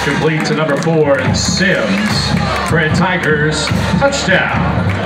complete to number 4, Sims, for a Tigers touchdown.